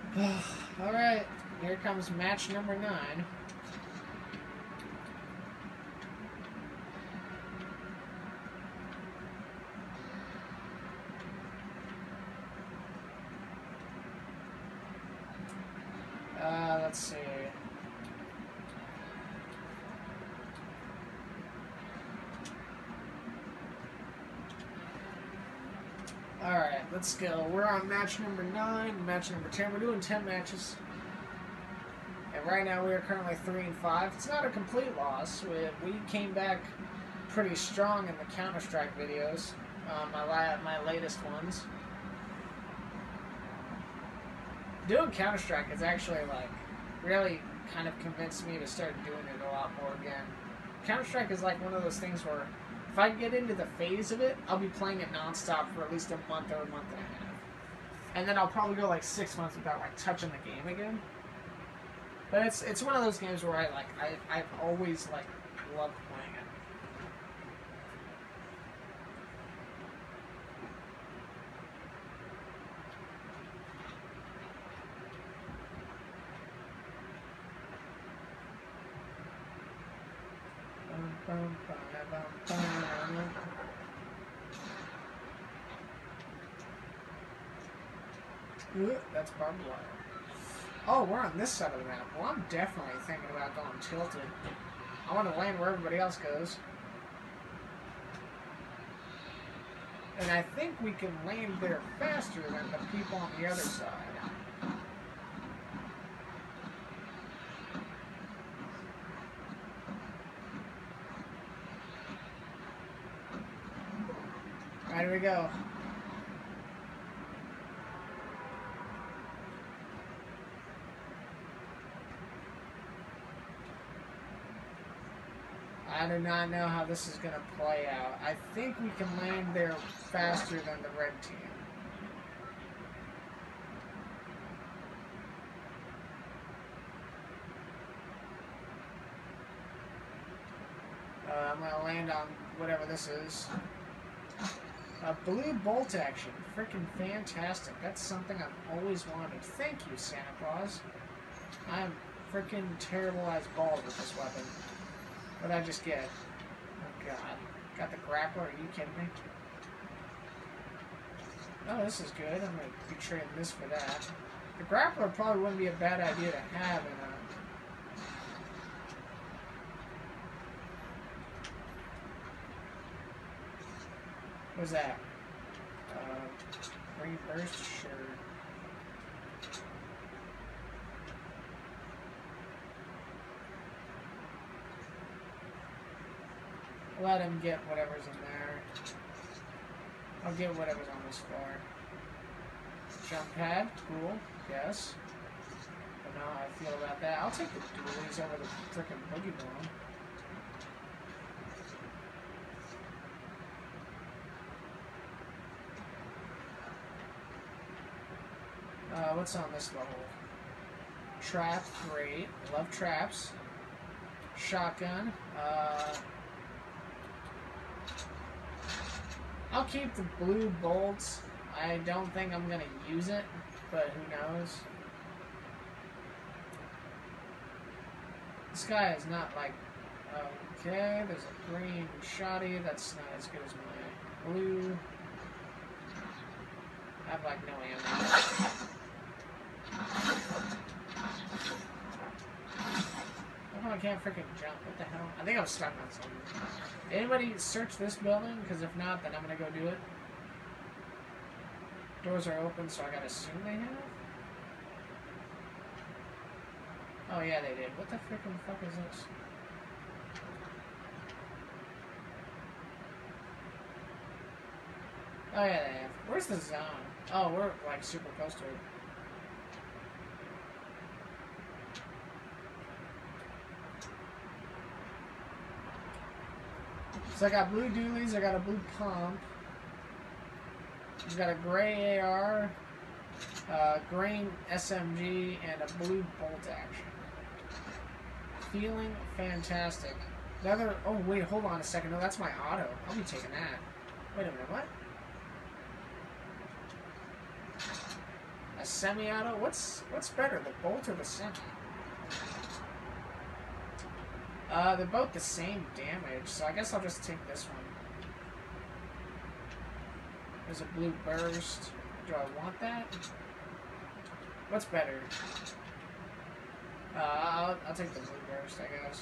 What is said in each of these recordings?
Alright, here comes match number 9. Let's see. Alright, let's go. We're on match number 9, match number 10. We're doing 10 matches. And right now we are currently 3-5. It's not a complete loss. We came back pretty strong in the Counter-Strike videos. My latest ones. Doing Counter-Strike has actually, like, really kind of convinced me to start doing it a lot more again. Counter-Strike is like one of those things where if I get into the phase of it, I'll be playing it non-stop for at least a month or a month and a half. And then I'll probably go like 6 months without like touching the game again. But it's one of those games where I've always like loved playing it. That's barbed wire. Oh, we're on this side of the map. Well, I'm definitely thinking about going tilted. I want to land where everybody else goes. And I think we can land there faster than the people on the other side. Alright, here we go. I do not know how this is going to play out. I think we can land there faster than the red team. I'm going to land on whatever this is. Blue bolt action. Freaking fantastic. That's something I've always wanted. Thank you, Santa Claus. I'm freaking terrible as balls with this weapon. What did I just get? Oh, God. Got the grappler? Are you kidding me? Oh, this is good. I'm going to be trading this for that. The grappler probably wouldn't be a bad idea to have in a... What's that? Green burst? Sure. Let him get whatever's in there. I'll get whatever's on this floor. Jump pad, cool, yes. But now how I feel about that. I'll take the dualies over the frickin' boogie bomb. What's on this level? Trap, great. Love traps. Shotgun. I'll keep the blue bolts. I don't think I'm going to use it, but who knows. This guy is not like... Okay, there's a green shoddy. That's not as good as my blue. I have like no ammo. Oh, I can't freaking jump. What the hell? I think I was stuck on something. Anybody search this building? Because if not, then I'm going to go do it. Doors are open, so I gotta assume they have? Oh yeah, they did. What the frickin' fuck is this? Oh yeah, they have. Where's the zone? Oh, we're like super close to it. So I got blue dualies, I got a blue pump. We've got a gray AR, green SMG, and a blue bolt action. Feeling fantastic. Another, oh wait, hold on a second. No, that's my auto. I'll be taking that. Wait a minute, what? I semi-auto. What's better, the bolt or the semi? They're both the same damage, so I guess I'll just take this one. There's a blue burst. Do I want that? What's better? I'll take the blue burst, I guess.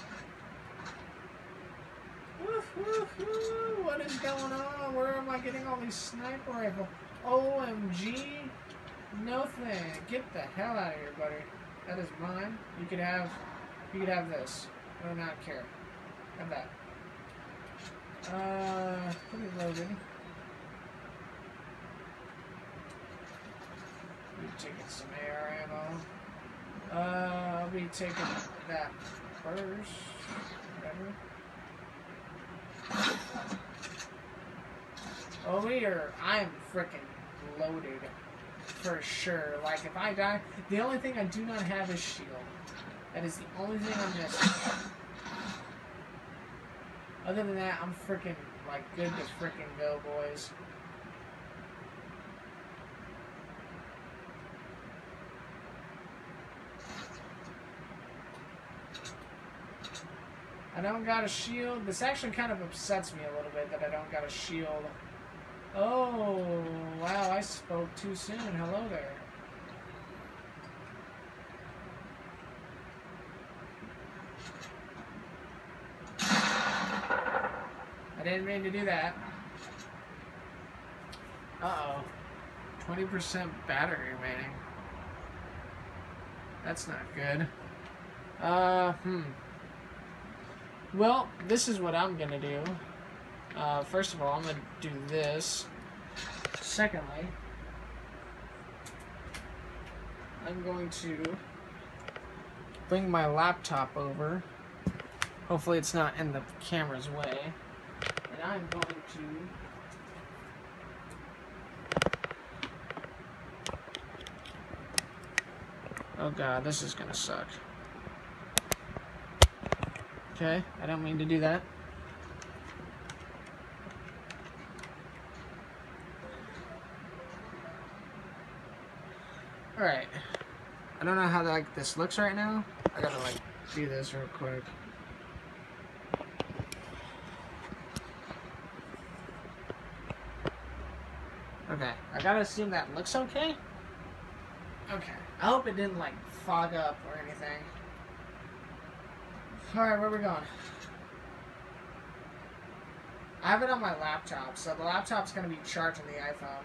Woo-hoo-hoo! What is going on? Where am I getting all these sniper rifles? OMG! No thing. Get the hell out of here, buddy. That is mine. You could have this. I do not care. Have that. Pretty loaded. We're taking some AR ammo. I'll be taking that first. Whatever. I am freaking loaded. For sure. Like, if I die, the only thing I do not have is shield. That is the only thing I'm missing. Other than that, I'm freaking, like, good to freaking go, boys. I don't got a shield. This actually kind of upsets me a little bit that I don't got a shield. Oh, wow, I spoke too soon. Hello there. I didn't mean to do that. Uh-oh. 20% battery remaining. That's not good. Well, this is what I'm gonna do. First of all, I'm gonna do this. Secondly, I'm going to bring my laptop over. Hopefully it's not in the camera's way. And I'm going to oh god, this is gonna suck. Okay, I don't mean to do that. Alright. I don't know how this looks right now. I gotta do this real quick. Okay, I gotta assume that looks okay. Okay, I hope it didn't fog up or anything. Alright, where are we going? I have it on my laptop, so the laptop's gonna be charging the iPhone.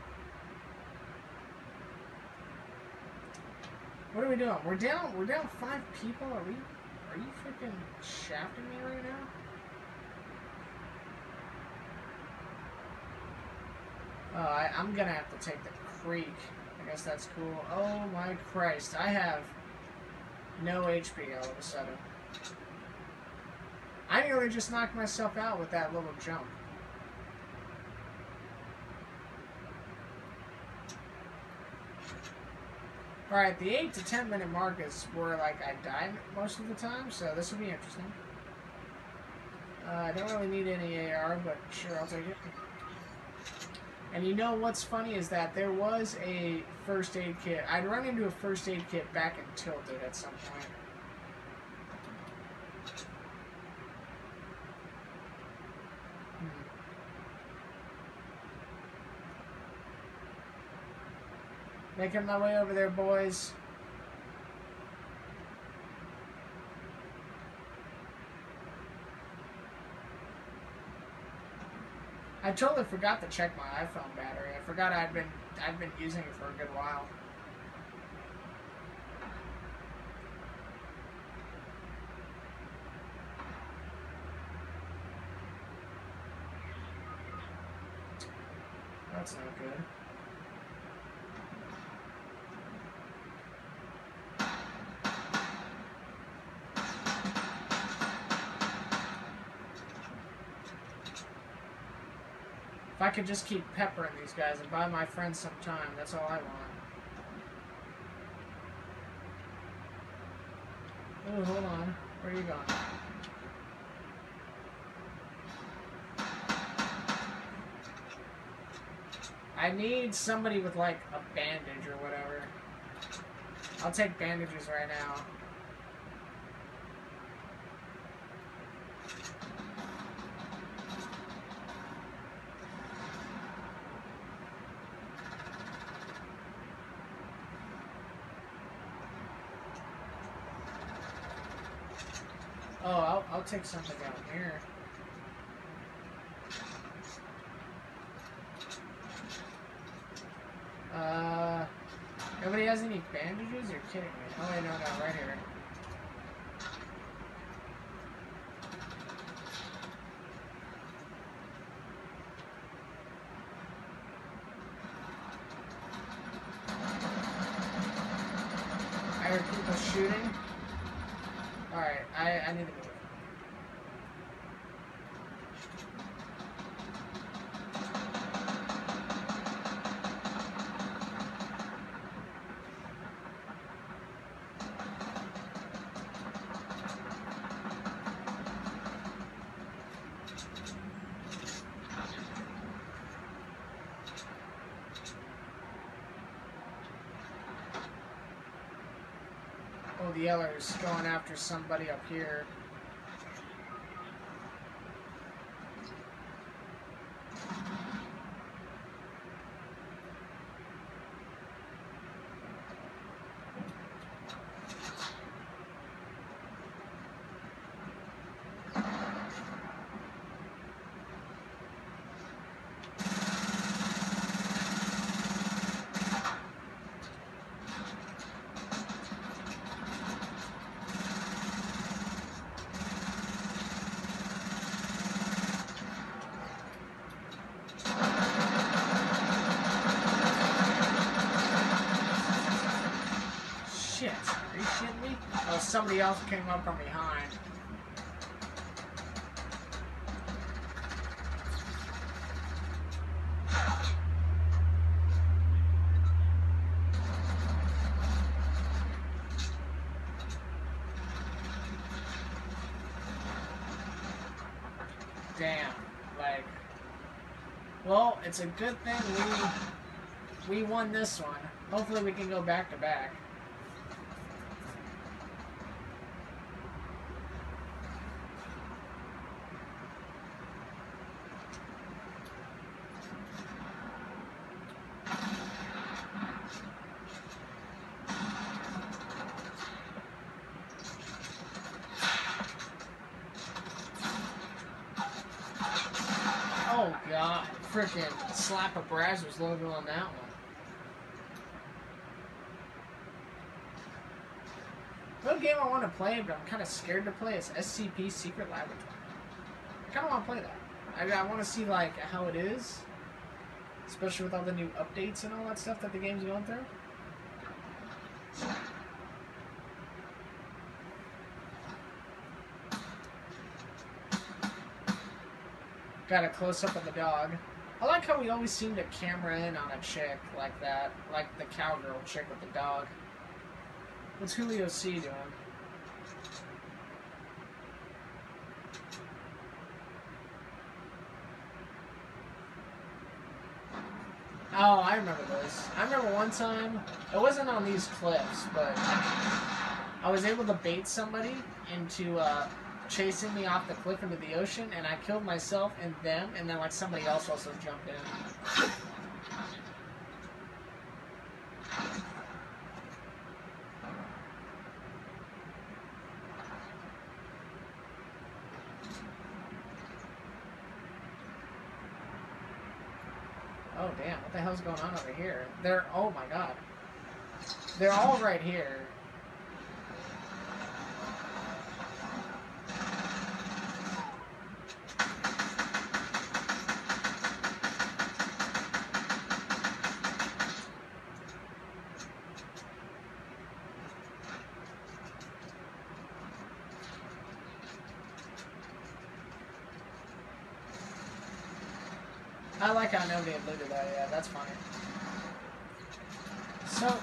What are we doing? We're down 5 people. Are you freaking shafting me right now? Oh, I'm gonna have to take the creek. I guess that's cool. Oh my Christ, I have no HP all of a sudden. I nearly just knocked myself out with that little jump. Alright, the 8 to 10 minute mark is where I died most of the time, so this will be interesting. I don't really need any AR, but sure, I'll take it. And you know what's funny is that there was a first aid kit. I'd run into a first aid kit back in Tilted at some point. Making my way over there, boys. I totally forgot to check my iPhone battery. I forgot I'd been using it for a good while. That's not good. If I could just keep peppering these guys and buy my friends some time, that's all I want. Oh, hold on. Where are you going? I I need somebody with like a bandage or whatever. I'll take bandages right now. Oh, I'll take something down here. Nobody has any bandages? You're kidding me. Oh, wait, no, right here. I heard people shooting. Alright, I need to move. Oh, the yeller's going after somebody up here. Somebody else came up from behind. Damn. Like, well, it's a good thing we won this one. Hopefully we can go back to back. Oh god, freaking slap a Brazzers logo on that one. One game I want to play, but I'm kind of scared to play, is SCP Secret Laboratory. I kind of want to play that. I want to see like how it is, especially with all the new updates and all that stuff that the game's going through. Got a close-up of the dog. I like how we always seem to camera in on a chick like that. Like the cowgirl chick with the dog. What's Julio C doing? Oh, I remember this. I remember one time, it wasn't on these cliffs, but I was able to bait somebody into chasing me off the cliff into the ocean, and I killed myself and them, and then like somebody else also jumped in. Oh damn, what the hell's going on over here? They're, oh my god. They're all right here. I like how nobody had looted that, yeah, that's funny. So,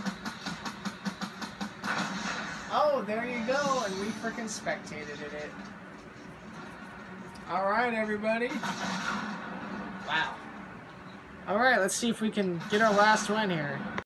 oh, there you go, and we freaking spectated it. Alright, everybody. Wow. Alright, let's see if we can get our last win here.